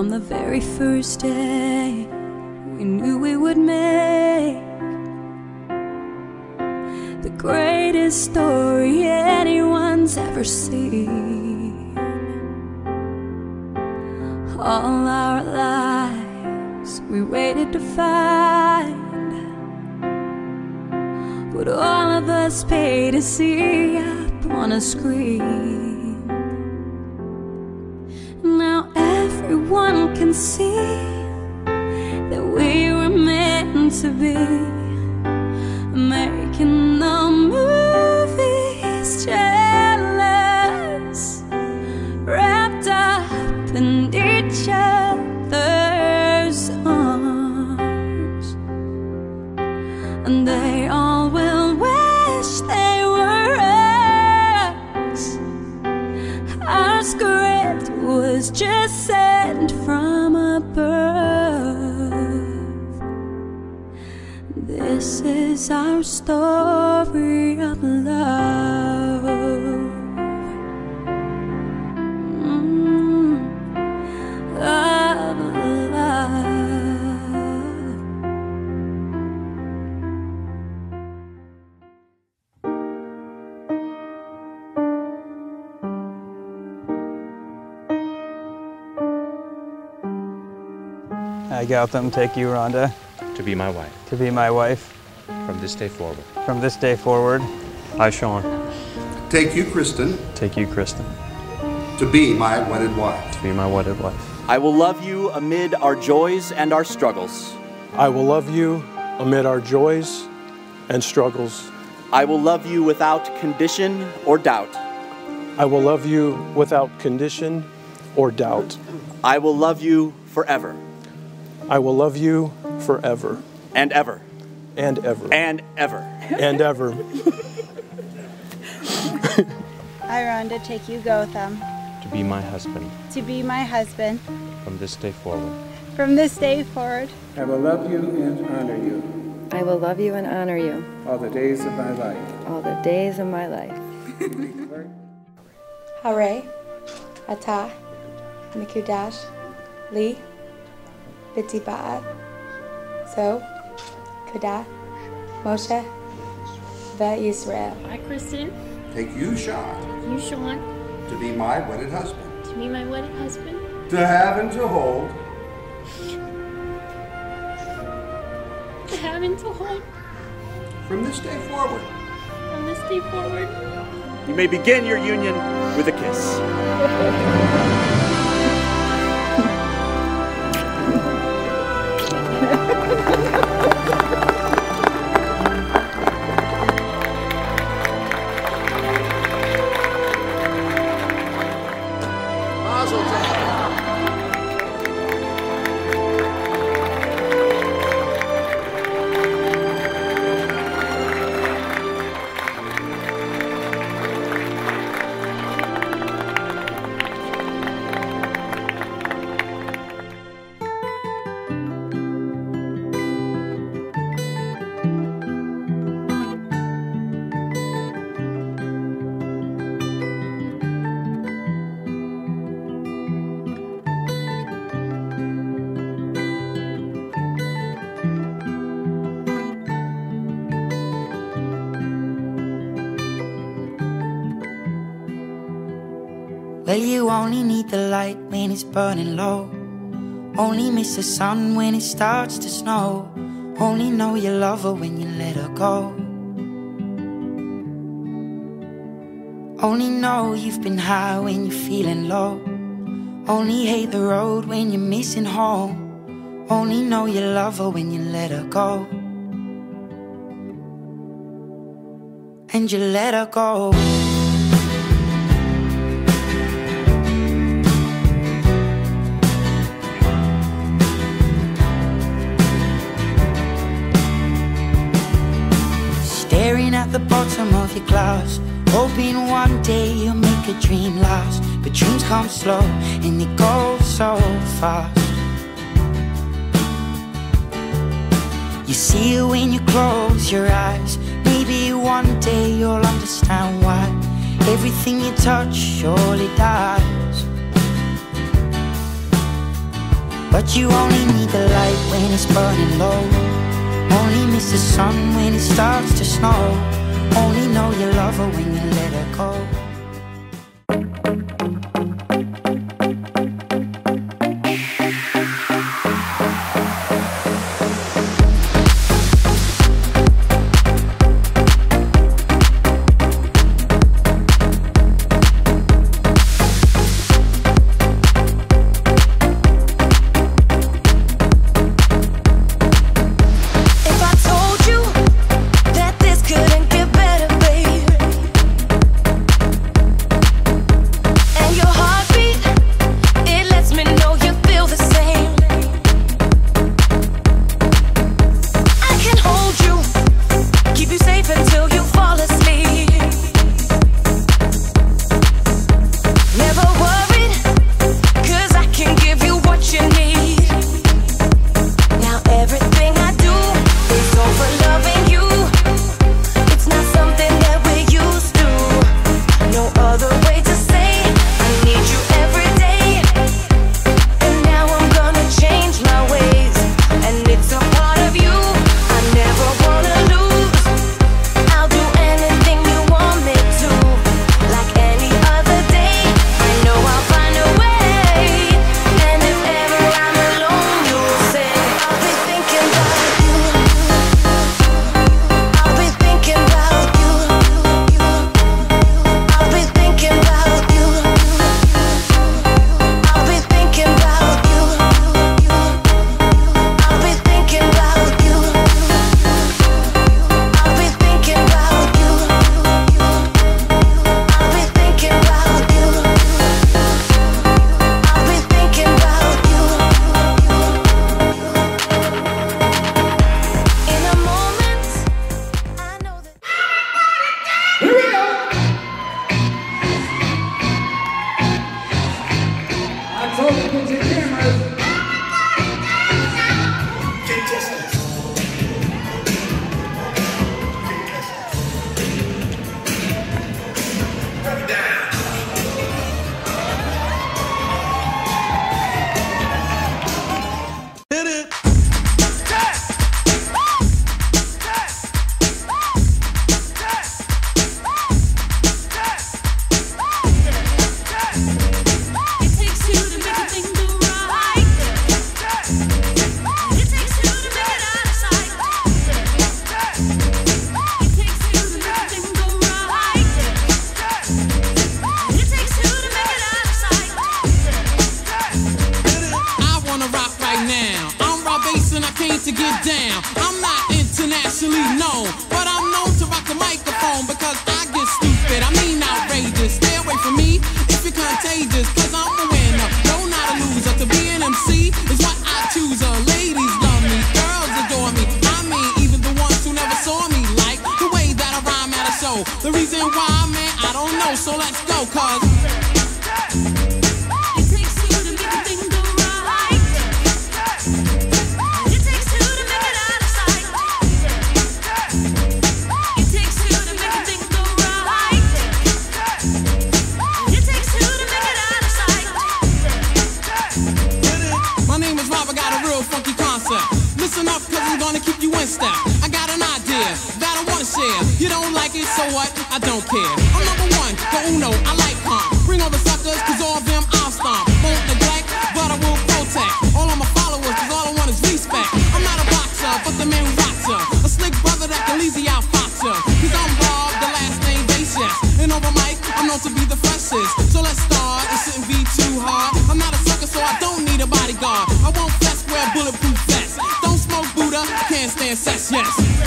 From the very first day, we knew we would make the greatest story anyone's ever seen. All our lives we waited to find what all of us paid to see up on a screen. Now everyone can see that we were meant to be, making the movies jealous, wrapped up in each other's arms. And they all will wish they were us. Our script was just sent from above. This is our story of love. Of love. I Gautam take you, Rhonda. To be my wife. To be my wife. From this day forward. From this day forward. I, Sean. Take you, Kristen. Take you, Kristen. To be my wedded wife. To be my wedded wife. I will love you amid our joys and our struggles. I will love you amid our joys and struggles. I will love you without condition or doubt. I will love you without condition or doubt. I will love you forever. I will love you forever. And ever. And ever. And ever. And ever. I, Rhonda, take you, Gautam. To be my husband. To be my husband. From this day forward. From this day forward. I will love you and honor you. I will love you and honor you. All the days of my life. All the days of my life. Hare, Ata, Mikudash, Li, Biti Ba'at, So, Kudah, Moshe, Ve-Yisrael. I, Kristen. Take you, Sean. You, Sean. To be my wedded husband. To be my wedded husband. To have and to hold. To have and to hold. From this day forward. From this day forward. You may begin your union with a kiss. Well, you only need the light when it's burning low. Only miss the sun when it starts to snow. Only know you love her when you let her go. Only know you've been high when you're feeling low. Only hate the road when you're missing home. Only know you love her when you let her go. And you let her go. Staring at the bottom of your glass, hoping one day you'll make a dream last. But dreams come slow and they go so fast. You see it when you close your eyes. Maybe one day you'll understand why everything you touch surely dies. But you only need the light when it's burning low. Only miss the sun when it starts to snow. Only know you love her when you let her go. to get down. I'm not internationally known, but I'm known to rock the microphone because I get stupid, I mean outrageous. Stay away from me if you're contagious, cause I'm a winner, no not a loser. To be an MC is what I choose. Ladies love me, girls adore me. I mean even the ones who never saw me like the way that I rhyme at a show. The reason why, man, I don't know, so let's go, cause listen up, cause I'm gonna keep you in step. I got an idea that I wanna share. You don't like it, so what? I don't care. I'm number one, the uno, I like calm. Bring all the suckers, cause all of them I'll stomp. Won't neglect, but I will protect all of my followers, cause all I want is respect. I'm not a boxer, but the man who rocks her. A slick brother that can easy out fox her. Cause I'm Bob, the last name Basis. And over mic, I'm known to be the freshest. So let's start, it shouldn't be too hard. I'm not a sucker, so I don't need a bodyguard. I won't flex, wear bulletproof vest. Can't stand sex, yes.